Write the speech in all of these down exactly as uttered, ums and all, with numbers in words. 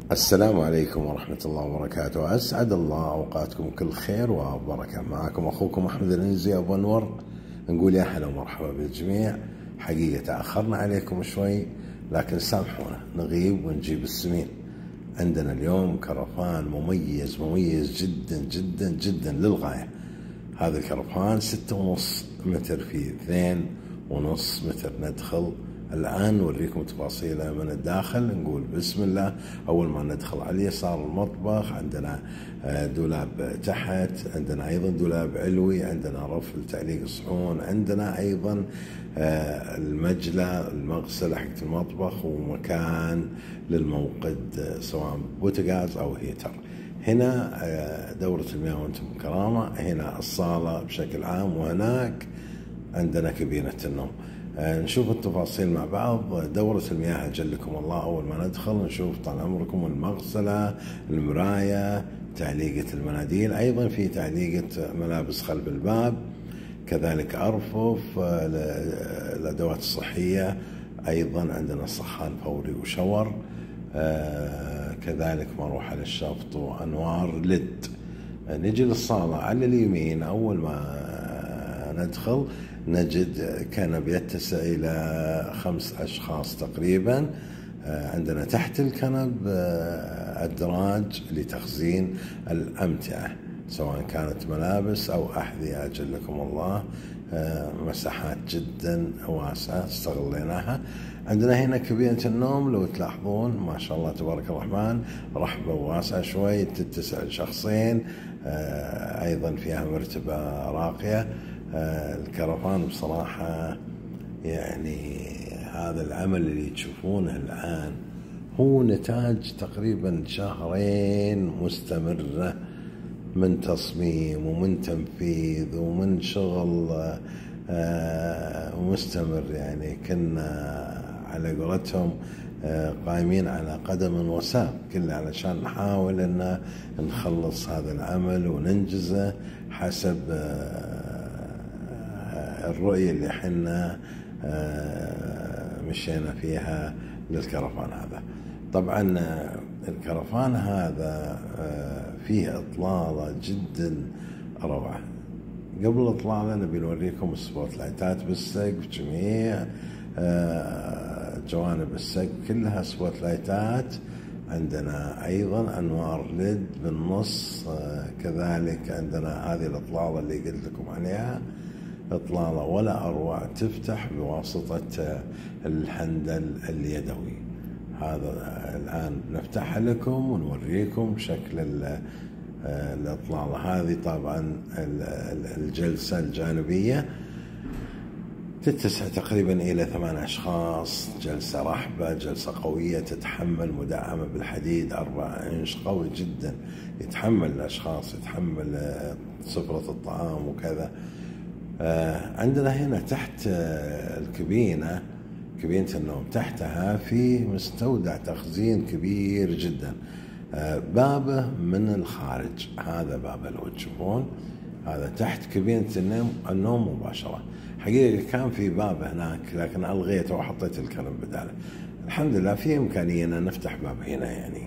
السلام عليكم ورحمة الله وبركاته. أسعد الله أوقاتكم كل خير وبركة. معكم أخوكم أحمد العنزي أبو أنور، نقول يا هلا ومرحبا بالجميع. حقيقة تأخرنا عليكم شوي، لكن سامحونا نغيب ونجيب السمين. عندنا اليوم كرفان مميز مميز جدا جدا جدا للغاية. هذا الكرفان ستة ونص متر في اثنين ونص متر. ندخل الآن نوريكم تفاصيله من الداخل. نقول بسم الله. أول ما ندخل على اليسار المطبخ، عندنا دولاب تحت، عندنا أيضا دولاب علوي، عندنا رف لتعليق الصحون، عندنا أيضا المجلة المغسلة حقت المطبخ، ومكان للموقد سواء بوتاغاز أو هيتر. هنا دورة المياه وانتم بكرامة، هنا الصالة بشكل عام، وهناك عندنا كابينة النوم. نشوف التفاصيل مع بعض. دورة المياه أجلكم الله. أول ما ندخل نشوف طال عمركم المغسلة، المراية، تعليقة المناديل، أيضا في تعليقة ملابس خلف الباب، كذلك أرفف، الأدوات الصحية، أيضا عندنا صحان فوري وشور، كذلك مروحة للشفط وأنوار ليد. نجي للصالة على اليمين. أول ما ندخل نجد كنب يتسع إلى خمس أشخاص تقريبا. عندنا تحت الكنب أدراج لتخزين الأمتعة، سواء كانت ملابس أو أحذية أجلكم الله. مساحات جدا واسعة استغليناها. عندنا هنا كابينة النوم، لو تلاحظون ما شاء الله تبارك الرحمن، رحبة واسعة شوي، تتسع لشخصين. أيضا فيها مرتبة راقية. الكرفان بصراحة يعني هذا العمل اللي تشوفونه الآن هو نتاج تقريبا شهرين مستمرة من تصميم ومن تنفيذ ومن شغل مستمر. يعني كنا على قولتهم قائمين على قدم وساق، كله علشان نحاول أن نخلص هذا العمل وننجزه حسب الرؤية اللي حنا مشينا فيها للكرفان هذا. طبعا الكرفان هذا فيه إطلالة جدا روعة. قبل الإطلالة نبي نوريكم السبوت لايتات بالسقف، جميع جوانب السقف كلها سبوت لايتات. عندنا أيضا أنوار ليد بالنص، كذلك عندنا هذه الإطلالة اللي قلت لكم عليها، إطلالة ولا أروع، تفتح بواسطة الحندل اليدوي. هذا الآن نفتحها لكم ونوريكم شكل الإطلالة هذه. طبعا الجلسة الجانبية تتسع تقريبا إلى ثمان أشخاص. جلسة رحبة، جلسة قوية تتحمل، مدعمة بالحديد أربعة إنش، قوي جدا، يتحمل الأشخاص، يتحمل سفرة الطعام وكذا. عندنا هنا تحت الكابينة، كابينة النوم، تحتها في مستودع تخزين كبير جدا. بابه من الخارج، هذا بابه لو تشوفون، هذا تحت كابينة النوم مباشرة. حقيقة كان في باب هناك لكن ألغيته وحطيت الكنب بداله. الحمد لله في إمكانية أن نفتح باب هنا. يعني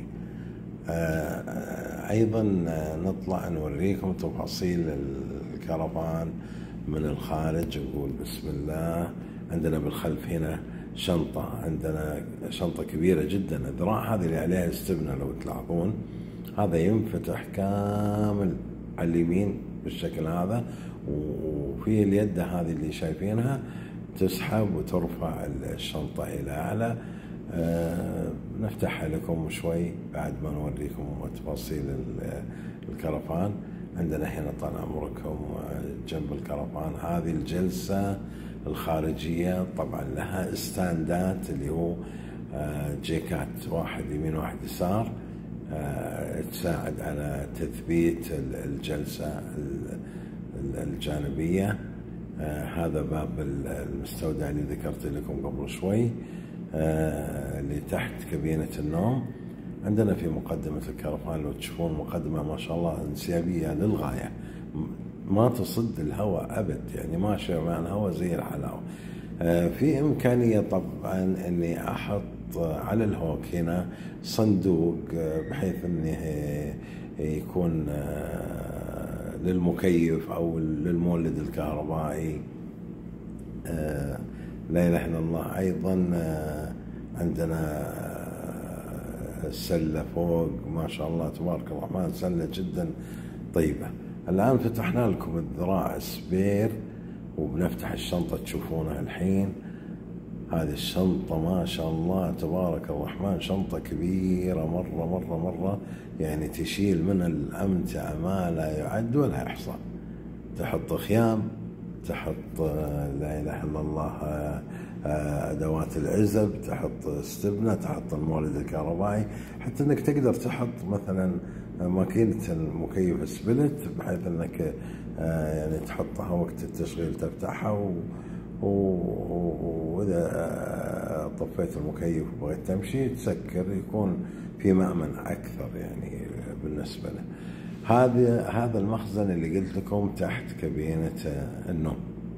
أيضا نطلع نوريكم تفاصيل الكرفان من الخارج. نقول بسم الله. عندنا بالخلف هنا شنطة، عندنا شنطة كبيرة جدا، الذراع هذه اللي عليها استبنة لو تلاحظون، هذا ينفتح كامل على اليمين بالشكل هذا، وفي اليد هذه اللي شايفينها تسحب وترفع الشنطة إلى أعلى. أه نفتحها لكم شوي بعد ما نوريكم تفاصيل الكرفان. عندنا هنا طال عمركم جنب الكرفان هذه الجلسة الخارجية، طبعا لها استاندات اللي هو جيكات، واحد يمين واحد يسار، تساعد على تثبيت الجلسة الجانبية. هذا باب المستودع اللي ذكرت لكم قبل شوي اللي تحت كابينة النوم. عندنا في مقدمة الكرفان لو تشوفون مقدمة ما شاء الله انسيابية للغاية، ما تصد الهواء أبد، يعني ماشية مع الهواء زي الحلاوة. في إمكانية طبعا أني أحط على الهوك هنا صندوق بحيث انه يكون للمكيف او للمولد الكهربائي. لا اله الا الله. ايضا عندنا سلة فوق ما شاء الله تبارك الرحمن، سلة جدا طيبة. الآن فتحنا لكم الذراع سبير وبنفتح الشنطة تشوفونها الحين. هذه الشنطة ما شاء الله تبارك الرحمن شنطة كبيرة مرة مرة مرة، يعني تشيل من الأمتعة ما لا يعد ولا يحصى. تحط خيام، تحط لا إله إلا الله أدوات العزب، تحط استبنة، تحط المولد الكهربائي، حتى أنك تقدر تحط مثلا ماكينة المكيف سبلت بحيث أنك يعني تحطها وقت التشغيل تفتحها، وإذا طفيت المكيف وبغيت تمشي تسكر، يكون في مأمن أكثر يعني بالنسبة له. هذا هذا المخزن اللي قلت لكم تحت كابينة النوم.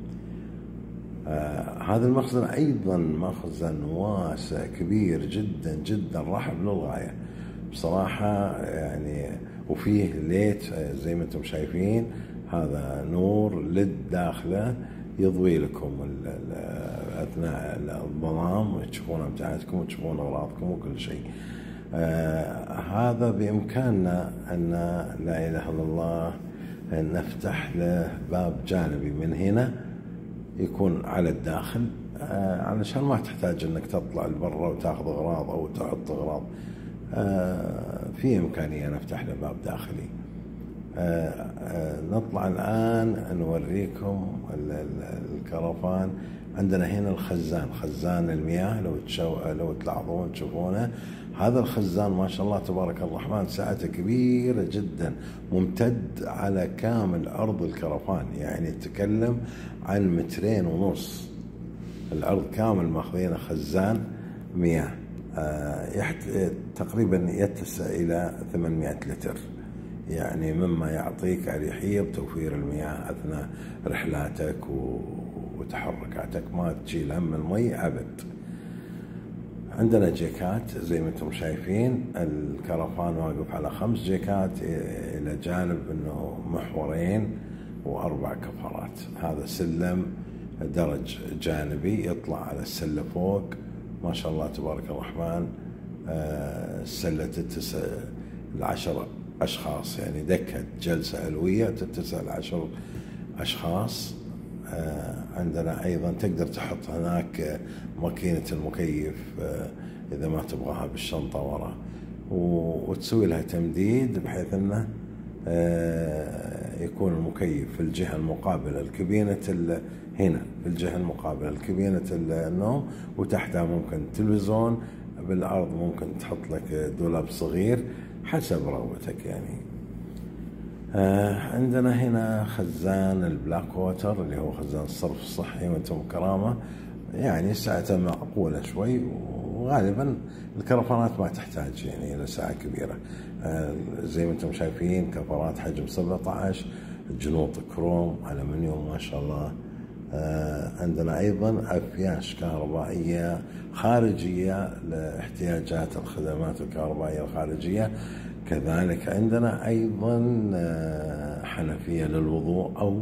آه هذا المخزن أيضا مخزن واسع كبير جدا جدا، رحب للغاية بصراحة يعني. وفيه ليت زي ما انتم شايفين، هذا نور لد داخله يضوي لكم أثناء الظلام، تشوفون أمتعتكم وتشوفون أغراضكم وكل شيء. آه هذا بإمكاننا أن لا إله إلا الله نفتح له باب جانبي من هنا يكون على الداخل، آه علشان ما تحتاج أنك تطلع لبرا وتاخذ أغراض أو تحط أغراض. آه في إمكانية نفتح له باب داخلي. آه آه نطلع الآن نوريكم الكرفان. عندنا هنا الخزان، خزان المياه، لو تشو... لو تلاحظون تشوفونه. هذا الخزان ما شاء الله تبارك الرحمن سعته كبيرة جدا، ممتد على كامل أرض الكرفان، يعني تتكلم عن مترين ونص الأرض كامل ماخذينه خزان مياه. آه يحت... تقريبا يتسع إلى ثمانمائة لتر، يعني مما يعطيك أريحية بتوفير المياه أثناء رحلاتك و... وتحركاتك، ما تشيل هم المي أبد. عندنا جيكات زي ما انتم شايفين، الكرفان واقف على خمس جيكات إلى جانب أنه محورين وأربع كفرات. هذا سلم درج جانبي يطلع على السلة فوق ما شاء الله تبارك الرحمن. السلة تتسع العشر أشخاص، يعني دكة جلسة علوية تتسع العشر أشخاص. عندنا أيضا تقدر تحط هناك ماكينة المكيف إذا ما تبغاها بالشنطة ورا، وتسوي لها تمديد بحيث أنه يكون المكيف في الجهة المقابلة الكابينة هنا، في الجهة المقابلة الكابينة النوم، وتحتها ممكن تلفزيون، بالأرض ممكن تحط لك دولاب صغير حسب رغبتك يعني. آه عندنا هنا خزان البلاك ووتر اللي هو خزان الصرف الصحي وانتم كرامة، يعني سعته معقولة شوي، وغالبا الكرفانات ما تحتاج يعني إلى سعة كبيرة. آه زي ما انتم شايفين كفرات حجم سبعة عشر، جنوط كروم ألمنيوم ما شاء الله. آه عندنا أيضا أفياش كهربائية خارجية لاحتياجات الخدمات الكهربائية الخارجية. كذلك عندنا أيضا حنفية للوضوء أو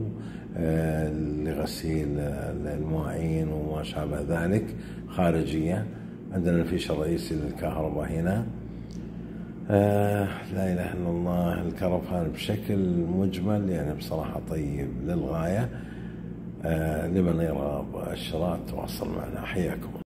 لغسيل المواعين وما شابه ذلك خارجية. عندنا الفيش الرئيسي للكهرباء هنا. لا إله إلا الله. الكرفان بشكل مجمل يعني بصراحة طيب للغاية. لمن يرغب الشراء تواصل معنا. حياكم.